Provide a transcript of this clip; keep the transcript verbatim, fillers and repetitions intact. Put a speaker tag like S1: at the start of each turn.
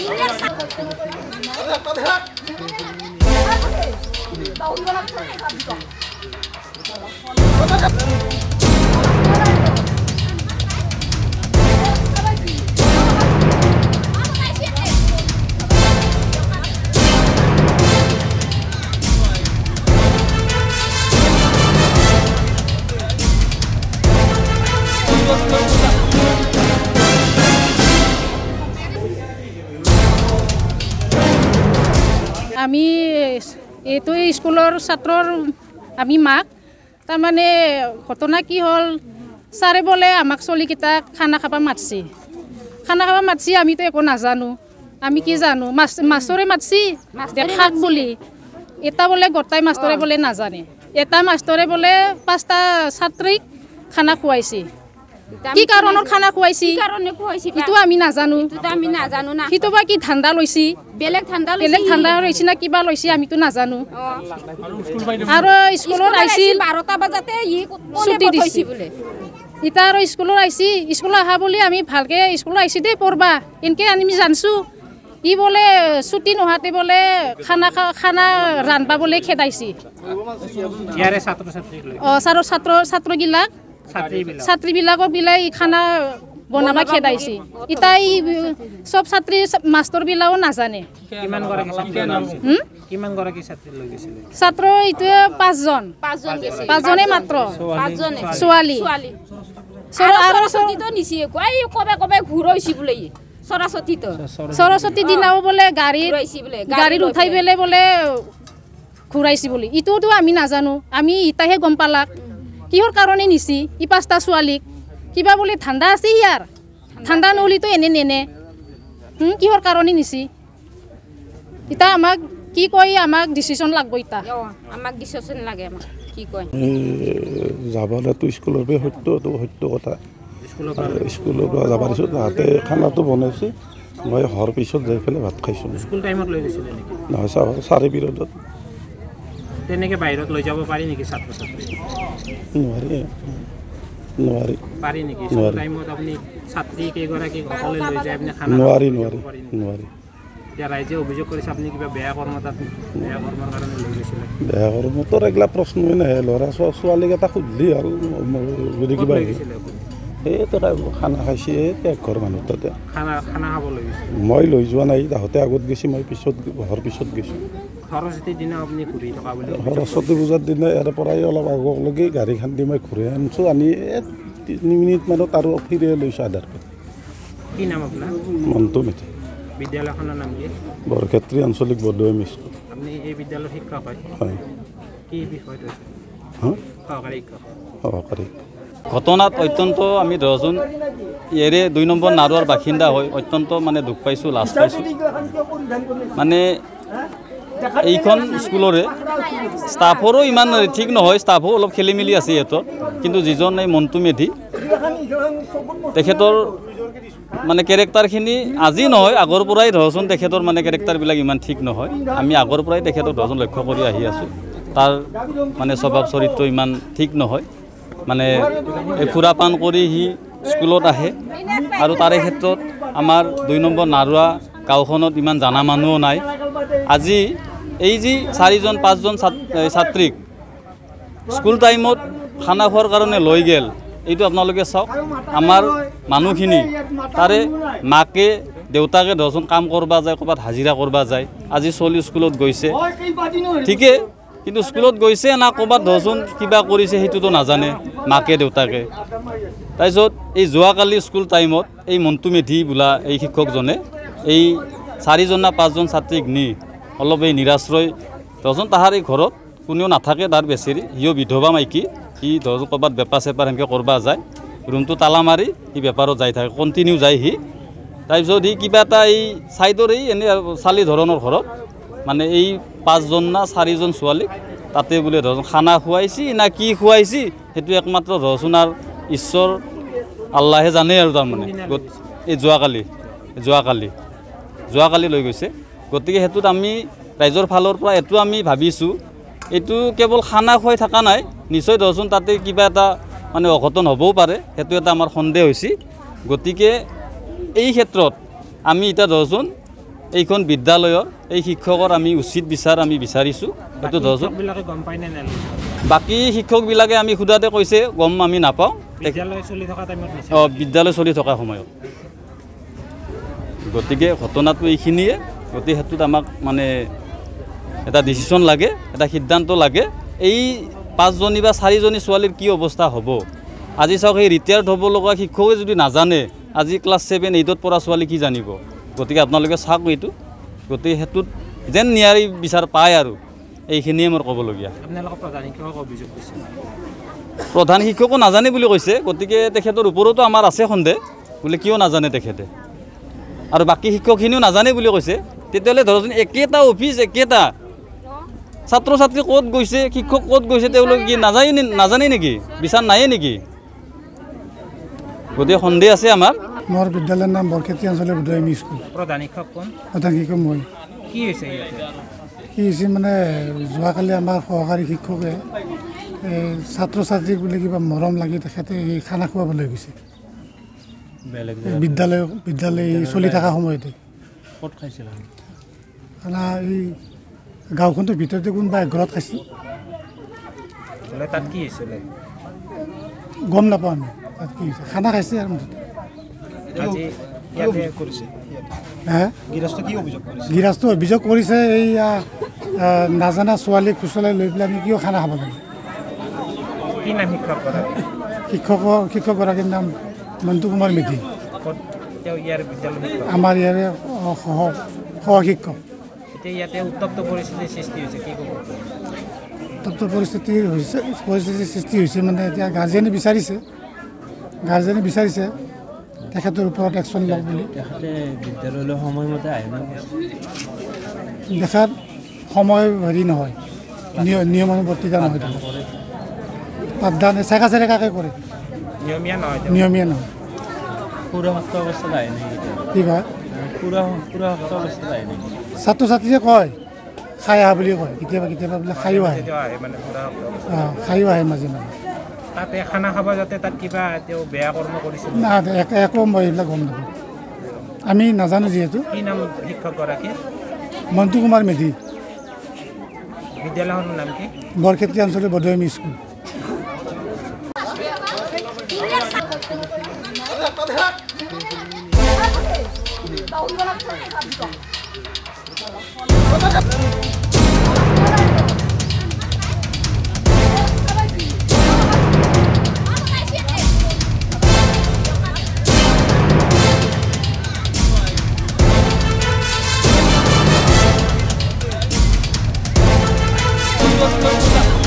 S1: আমি এইটো স্কুলৰ ছাত্ৰৰ আমি মাক তাৰমানে ঘটনা কি হ'ল ছাৰে বোলে আমাক চলিকেইটাক খানা খাব মাতছি খানা খাব মাতছি আমিতো একো নাজানো আমি কি জানো মাছ মাছৰে মাতছি দেখাক বুলি এটা বোলে গোটাই মাষ্টৰে বোলে নাজানে এটা মাষ্টৰে বোলে পাঁচটা ছাত্ৰীক খানা খুৱাইছি কি কাৰণত খানা খুৱাইছি
S2: কি কাৰণে খুৱাইছি
S1: ইটো আমি নাজানো
S2: ইটো আমি নাজানো না
S1: কিটো বা কি ধান্দা লৈছি
S2: বেলেগ ধান্দা লৈছি
S1: বেলেগ ধান্দা লৈছি না কিবা লৈছি আমিতো নাজানো আৰু স্কুলত আইছিল
S2: বাৰটা বজাতে ই ছুটি দিছি বোলে
S1: ইটা আৰু স্কুলত আইছি স্কুল আহা বুলি আমি ভালকে স্কুল আইছি দেই পঢ়বা এনকে আমি জানছো ই বোলে ছুটি নোহাতে বোলে খানা খানা ৰান্ধবা বোলে খেদাইছি
S3: ইয়াৰে ছাত্ৰ ছাত্ৰীক লৈ
S1: অ ছাত্ৰ ছাত্ৰ ছাত্ৰগিলাক ছাত্ৰীবিলাকক বিলাই খানা বনাবা খেদাইছি ইটা সব ছাত্ৰী মাষ্টৰবিলাকো নাজানে
S3: কিমান গৰাকী ছাত্ৰী কিমান গৰাকী ছাত্ৰী লৈ গৈছিল
S1: ছাত্ৰ ইটোৱে পাঁচজন
S2: পাঁচজন গৈছে
S1: পাঁচজনে মাত্ৰ
S2: পাঁচজনে
S1: ছোৱালী
S2: ছোৱালী সৰস্বতীতো নিছি কই কবে কবে ঘুৰাইছি বোলে সৰস্বতীতো
S1: সৰস্বতী দিনাও বোলে গাড়ী গাড়ীত উঠাই পেলাই বোলে ঘূৰাইছি বুলি ইটোতো আমি নাজানো আমি ইটাহে গম পালাক কিহৰ কাৰণে নিছি ই পাঁচটা ছোৱালীক কিবা বোলে ঠাণ্ডা আছে ইয়াৰ ঠাণ্ডা নহ'লেতো এনে নেনে কিহৰ কাৰণে নিছি ইটা আমাক কি কয় আমাক ডিচিশ্যন লাগব ইটা
S2: আমাক ডিচিশ্যন লাগে আমাক কি কয়
S4: যাবলেতো স্কুলৰ পৰা সত্য সত্য কথা স্কুলৰ পৰা যাব দিছোঁ তাহাঁতে খানাটো বনাইছে মই হোৱাৰ পিছত যাই পেলাই ভাত খাইছোঁ
S3: স্কুল টাইমত লৈ গৈছিলে নেকি
S4: নহয় চাৰে পিৰিয়ডত
S3: তেনেকৈ বাহিৰত লৈ যাব পাৰি নেকি ছাত্ৰ ছাত্ৰী
S4: নোৱাৰি নোৱাৰি
S3: পাৰি নেকি স্কুল টাইমত আপুনি ছাত্ৰী কেইগৰাকী অকলে লৈ যায় আপুনি খানা
S4: নোৱাৰি নোৱাৰি নোৱাৰি
S3: এতিয়া ৰাইজে অভিযোগ কৰিছে আপুনি কিবা বেয়া কৰ্ম তাত বেয়া কৰ্মৰ কাৰণে লৈ গৈছিলে
S4: বেয়া কৰ্মটোৰ এইগিলা প্ৰশ্নই নাহে ল'ৰা ছোৱালীকেইটা সুধিলি আৰু যদি কিবা এই খানা খাইছে এক ঘৰ মানুহ তাতে
S3: খানা খানা খাব লৈ গৈছে
S4: মই লৈ যোৱা নাই তাহঁতে আগত গৈছে মই পিছত ঘৰ পিছত গৈছোঁ
S3: সৰস্বতীৰ দিনা আপুনি ঘূৰি থকা বুলি
S4: সৰস্বতী পূজাৰ দিনা ইয়াৰ পৰাই অলপ আগলৈকে গাড়ীখন দি মই ঘূৰাই আনিছোঁ আনি তিনি মিনিটমানত আৰু ফিৰাই লৈছোঁ আধাৰ
S3: কি নাম আপোনাৰ
S4: মনটো মিঠে
S3: বিদ্যালয়খনৰ নাম কি
S4: বৰক্ষেত্ৰী আঞ্চলিক বৰদৈ স্কুল
S3: আপুনি এই বিদ্যালয়ৰ শিক্ষক হয়
S4: হয়
S3: কি বিষয়টো সহকাৰী শিক্ষক
S4: সহকাৰী
S5: ঘটনাত অত্যন্ত আমি দহজন ইয়াৰে দুই নম্বৰ নাৰুৱাৰ বাসিন্দা হৈ অত্যন্ত মানে দুখ পাইছোঁ লাজ পাইছোঁ মানে এইখন স্কুলৰে ষ্টাফৰো ইমান ঠিক নহয় ষ্টাফো অলপ খেলি মেলি আছে সিহঁতৰ কিন্তু যিজন এই মন্টু মেধি তেখেতৰ মানে কেৰেক্টাৰখিনি আজি নহয় আগৰ পৰাই ধৰচোন তেখেতৰ মানে কেৰেক্টাৰবিলাক ইমান ঠিক নহয় আমি আগৰ পৰাই তেখেতক ধৰচোন লক্ষ্য কৰি আহি আছোঁ তাৰ মানে স্বভাৱ চৰিত্ৰ ইমান ঠিক নহয় মানে এই সুৰাপান কৰি সি স্কুলত আহে আৰু তাৰে ক্ষেত্ৰত আমাৰ দুই নম্বৰ নাৰুৱা গাঁওখনত ইমান জানা মানুহো নাই আজি এই যি চাৰিজন পাঁচজন ছাত্ৰীক স্কুল টাইমত খানা খোৱাৰ কাৰণে লৈ গেল এইটো আপোনালোকে চাওক আমাৰ মানুহখিনি তাৰে মাকে দেউতাকে ধৰচোন কাম কৰিব যায় ক'ৰবাত হাজিৰা কৰিব যায় আজি চলি স্কুলত গৈছে ঠিকে কিন্তু স্কুলত গৈছে না ক'ৰবাত ধৰচোন কিবা কৰিছে সেইটোতো নাজানে মাকে দেউতাকে তাৰপিছত এই যোৱাকালি স্কুল টাইমত এই মন্টু মেধি বোলা এই শিক্ষকজনে এই চাৰিজন না পাঁচজন ছাত্ৰীক নি অলপ এই নিৰাশ্ৰয় ধৰচোন তাহাৰ এই ঘৰত কোনেও নাথাকে তাৰ বেচেৰি সিও বিধৱা মাইকী সি ধৰচোন ক'ৰবাত বেপাৰ চেপাৰ সেনেকৈ কৰিব যায় ৰুমটো তালা মাৰি সি বেপাৰত যাই থাকে কণ্টিনিউ যায় সি তাৰপিছত সি কিবা এটা এই ছাইডৰ এই এনে চালি ধৰণৰ ঘৰত মানে এই পাঁচজন না চাৰিজন ছোৱালীক তাতে বোলে ধৰচোন খানা খুৱাইছি না কি খুৱাইছি সেইটো একমাত্ৰ ধৰচোন আৰু ঈশ্বৰ আল্লাহে জানে আৰু তাৰমানে এই যোৱাকালি যোৱাকালি যোৱাকালি লৈ গৈছে গতিকে সেইটোত আমি ৰাইজৰ ফালৰ পৰা এইটো আমি ভাবিছোঁ এইটো কেৱল খানা খুৱাই থকা নাই নিশ্চয় ধৰচোন তাতে কিবা এটা মানে অঘটন হ'বও পাৰে সেইটো এটা আমাৰ সন্দেহ হৈছে গতিকে এই ক্ষেত্ৰত আমি এতিয়া ধৰচোন এইখন বিদ্যালয়ৰ এই শিক্ষকৰ আমি উচিত বিচাৰ আমি বিচাৰিছোঁ সেইটো ধৰচোন
S3: বিলাকে গম পায় নে নাই
S5: বাকী শিক্ষকবিলাকে আমি সোধাতে কৈছে গম আমি নাপাওঁ
S3: বিদ্যালয় চলি থকা টাইমত নিছে
S5: অঁ বিদ্যালয় চলি থকা সময়ত গতিকে ঘটনাটো এইখিনিয়ে গতিকে সেইটোত আমাক মানে এটা ডিচিশ্যন লাগে এটা সিদ্ধান্ত লাগে এই পাঁচজনী বা চাৰিজনী ছোৱালীৰ কি অৱস্থা হ'ব আজি চাওক এই ৰিটায়াৰ্ড হ'ব লগা শিক্ষকে যদি নাজানে আজি ক্লাছ ছেভেন এইটত পঢ়া ছোৱালী কি জানিব গতিকে আপোনালোকে চাওক এইটো গতিকে সেইটোত যেন ন্যায় বিচাৰ পায় আৰু এইখিনিয়ে মোৰ ক'বলগীয়া
S3: আপোনালোকৰ প্ৰধান শিক্ষকক অভিযোগ কৰিছে
S5: প্ৰধান শিক্ষকো নাজানে বুলি কৈছে গতিকে তেখেতৰ ওপৰতো আমাৰ আছে সন্দেহ বোলে কিয় নাজানে তেখেতে আৰু বাকী শিক্ষকখিনিও নাজানে বুলি কৈছে তেতিয়াহ'লে ধৰকচোন একেটা অফিচ একেটা ছাত্ৰ ছাত্ৰী ক'ত গৈছে শিক্ষক ক'ত গৈছে তেওঁলোকে কি নাজানে নাজানে নেকি বিচাৰ নায়ে নেকি গতিকে সন্দেহ আছে আমাৰ
S6: মোৰ বিদ্যালয়ৰ নাম বৰক্ষেত্ৰী আঞ্চলিক বিদ্যালয় এম ই স্কুল
S3: প্ৰধান শিক্ষক কোন
S6: প্ৰধান শিক্ষক মই
S3: কি হৈছে ইয়াতে
S6: কি হৈছে মানে যোৱাকালি আমাৰ সহকাৰী শিক্ষকে ছাত্ৰ ছাত্ৰীক বুলি কিবা মৰম লাগি তেখেতে এই খানা খুৱাবলৈ গৈছে বিদ্যালয় বিদ্যালয় চলি থকা সময়তে
S3: ক'ত খাইছিল
S6: খানা এই গাঁওখনটোৰ ভিতৰতে কোনোবা ঘৰত খাইছিল
S3: তাত কি হৈছিলে
S6: গম নাপাওঁ আমি তাত কি হৈছে খানা খাইছে আৰু
S3: আজি ইয়াতে কৰিছে
S6: হে গৃহস্থ অভিযোগ কৰিছে এই নাজানা ছোৱালীক কুচলাই লৈ পেলাই আমি কিয় খানা খাব লাগে
S3: কি নাম শিক্ষকগৰাকী
S6: শিক্ষকৰ শিক্ষকগৰাকীৰ নাম মন্তু কুমাৰ মেধি
S3: তেওঁ ইয়াৰ বিদ্যালয়
S6: আমাৰ ইয়াৰে সহ সহশিক্ষক
S3: এতিয়া ইয়াতে উত্তপ্ত পৰিস্থিতিৰ সৃষ্টি হৈছে কি ক'ব
S6: উত্তপ্ত পৰিস্থিতি হৈছে পৰিস্থিতিৰ সৃষ্টি হৈছে মানে এতিয়া গাৰ্জেনে বিচাৰিছে গাৰ্জেনে বিচাৰিছে তেখেতৰ ওপৰত একশ্যন লওক বুলি
S3: তেখেতে বিদ্যালয়লৈ সময়মতে আহে ন
S6: দেখাত সময় হেৰি নহয় নিয়মানুবৰ্তিতা নহয় পাঠদান চেকা চেৰেকাকৈ কৰে
S3: নিয়মীয়া নহয়
S6: নিয়মীয়া নহয়
S3: সুৰক্ষিত অৱস্থাত আহে নেকি
S6: কি কয়
S3: সুৰক্ষিত অৱস্থাত আহে নেকি
S6: ছাত্ৰ ছাত্ৰীয়ে কয় খাই আহা বুলি কয় কেতিয়াবা কেতিয়াবা বোলে খায়ো আহে
S3: আহে মানে
S6: অঁ খায়ো আহে মাজে মাজে
S3: তাতে খানা খাব যাতে তাত কিবা তেওঁ বেয়া কৰ্ম কৰিছিল
S6: না একো মই এইবিলাক গম নাপাওঁ আমি নাজানো যিহেতু
S3: কি নাম শিক্ষকগৰাকী
S6: মন্তু কুমাৰ মেধি
S3: বিদ্যালয়খনৰ নাম কি
S6: বৰক্ষেত্ৰী আঞ্চলিক বিদ্যালয় M E school
S5: Let's go.